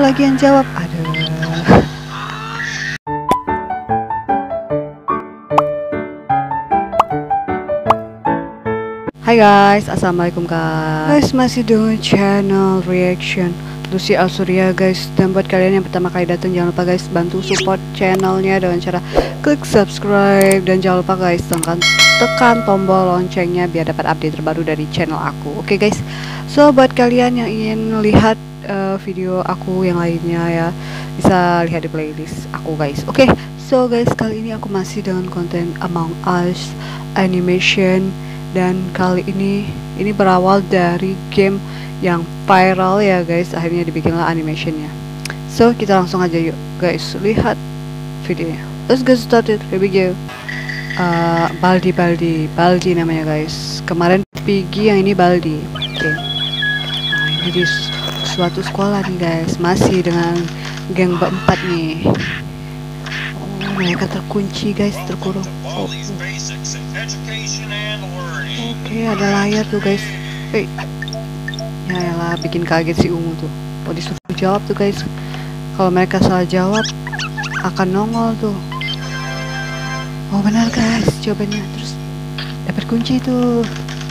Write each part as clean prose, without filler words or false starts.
lagi yang jawab. Aduh. Hai guys, assalamualaikum guys. Masih dengan channel reaction Lucy Alsuria guys. Dan buat kalian yang pertama kali datang, jangan lupa guys bantu support channelnya dengan cara klik subscribe. Dan jangan lupa guys tekan tombol loncengnya biar dapat update terbaru dari channel aku. Oke guys, so buat kalian yang ingin lihat video aku yang lainnya ya, bisa lihat di playlist aku guys. Oke, so guys, kali ini aku masih dengan konten Among Us animation. Dan kali ini berawal dari game yang viral ya guys, akhirnya dibikinlah animationnya. So kita langsung aja yuk guys, lihat videonya. Let's get started, here we go. Baldi namanya guys. Kemarin Piggy, yang ini Baldi. Oke. Nah, ini di suatu sekolah nih guys, masih dengan geng berempat nih. Oh, mereka terkunci guys, terkurung. Oke, ada layar tuh guys. Ya elah, bikin kaget si Ungu tuh. Oh, disuruh jawab tuh guys. Kalau mereka salah jawab akan nongol tuh. Oh benar guys, jawabannya. Terus dapat kunci tuh.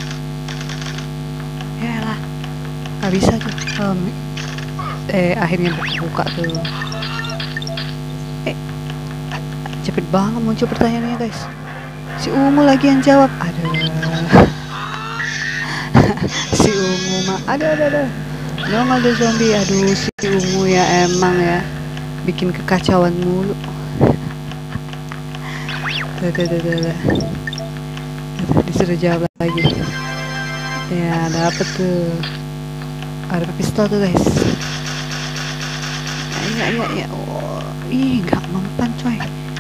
Ya elah, gak bisa tuh. Akhirnya buka tuh. Cepet banget muncul pertanyaannya guys. Si Ungu lagi yang jawab. Aduh. Si Ungu mah ada nongol deh zombie. Aduh, si Ungu ya emang ya bikin kekacauan mulu. Disuruh jawab lagi. Ya dapet tuh. Ada pistol tuh guys. Ya. Oh, nggak mempan coy.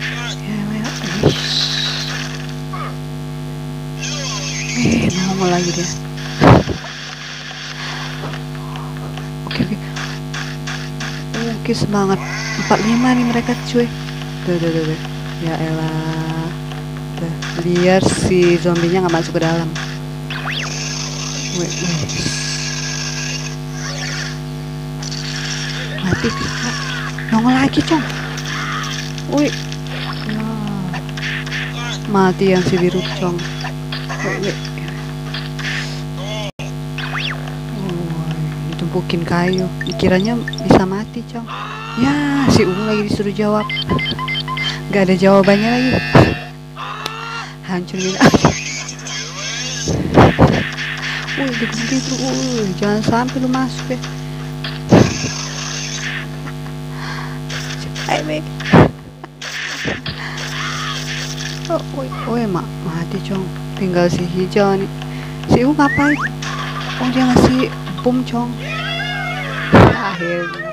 Nongol lagi dia. Oke, semangat 45 nih mereka cuy. Tuh. Ya elah. Tuh, biar si zombinya nggak masuk ke dalam. Mati. Nongol lagi cong. Wih. Mati yang si biru cong. Tumpukin kayu, dikiranya bisa mati cong. Ya si Ungu lagi disuruh jawab, nggak ada jawabannya lagi. Hancurin aja. Gitu. Jangan sampai lu masuk ya. Mati cong. Tinggal si hijau nih. Si Ungu ngapain? Oh, dia ngasih bom cong. Akhirnya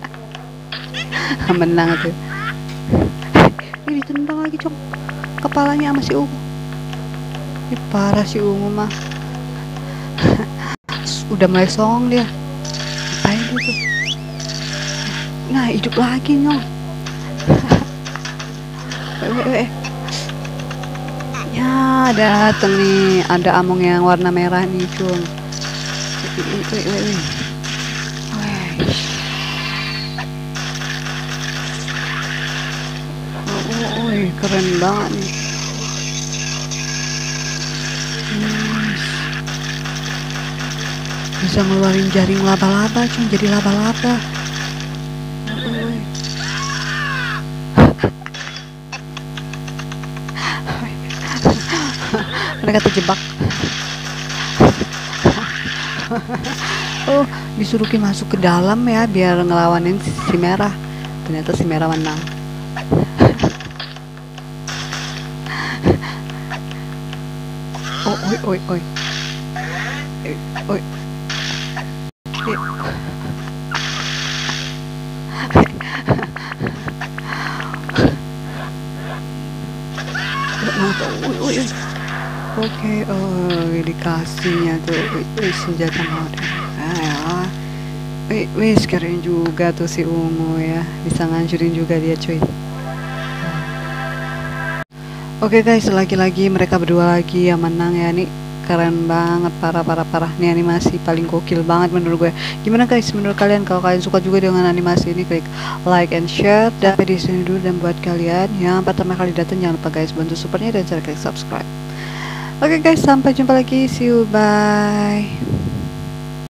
menang tuh. Ini ditendang lagi cong kepalanya sama si Ungu. Ini parah si Ungu mah. Udah mulai songong dia. Apain dia tuh? Nah, hidup lagi nyong. Ya dateng nih, ada Among yang warna merah nih cung. Keren banget nih. Bisa ngeluarin jaring laba-laba cung, jadi laba-laba. Mereka terjebak. Oh, disuruh masuk ke dalam ya biar ngelawanin si merah. Ternyata si merah menang. Oh, oi. Oke, dikasihnya tuh senjata modern. Keren juga tuh si Ungu ya, bisa ngancurin juga dia cuy. Oke guys, lagi-lagi mereka berdua lagi yang menang ya nih. keren banget, parah nih, animasi paling gokil banget menurut gue. Gimana guys menurut kalian? Kalau kalian suka juga dengan animasi ini, klik like and share. Dan sampai di sini dulu, dan buat kalian yang pertama kali datang jangan lupa guys bantu supportnya dan cara klik subscribe. Oke guys, sampai jumpa lagi, see you, bye.